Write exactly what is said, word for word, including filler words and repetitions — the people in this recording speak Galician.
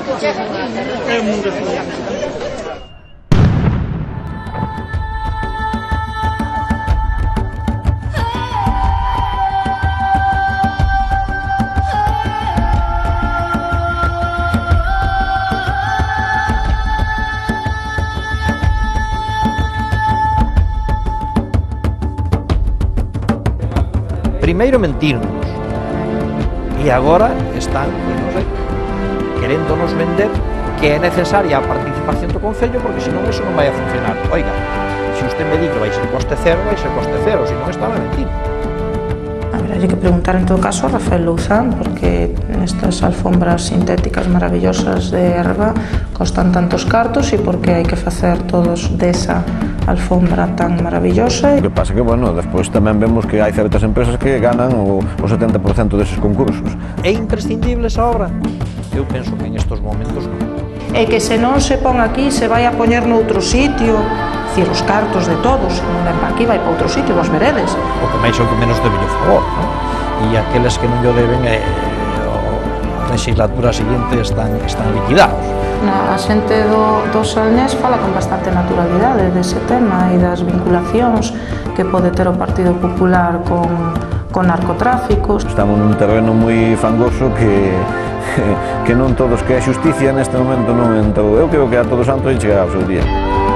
É un mundo feliz. Primeiro mentirnos e agora están, non sei, queréndonos vender que é necesaria a participación do Concello porque senón iso non vai a funcionar. Oiga, se usted me di que vai ser coste cero, vai ser coste cero, senón está a mentir. A ver, hai que preguntar en todo caso a Rafael Louzán porque estas alfombras sintéticas maravillosas de erva costan tantos cartos e porque hai que facer todos desa alfombra tan maravillosa. O que pasa que, bueno, despois tamén vemos que hai certas empresas que ganan o, o setenta por cento deses concursos. É imprescindible esa obra? Eu penso que en estos momentos non. E que se non se pon aquí se vai a poñer noutro sitio, dicir, os cartos de todos, se non ven para aquí vai para outro sitio, vos veredes. O que máis ou que menos debe o favor, non? E aqueles que non o deben, eh, a legislatura seguinte están, están liquidados. A xente do, do Salnés fala con bastante naturalidade dese tema e das vinculacións que pode ter o Partido Popular con, con narcotráficos. Estamos nun terreno moi fangoso que, que non todos que a xusticia neste momento non entrou. Eu creo que a Todos Santos chegará ao seu día.